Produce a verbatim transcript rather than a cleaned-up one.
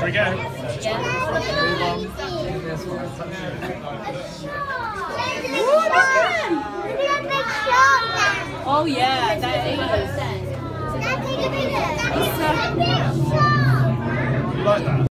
Here we go. Oh yeah, that is. You like that?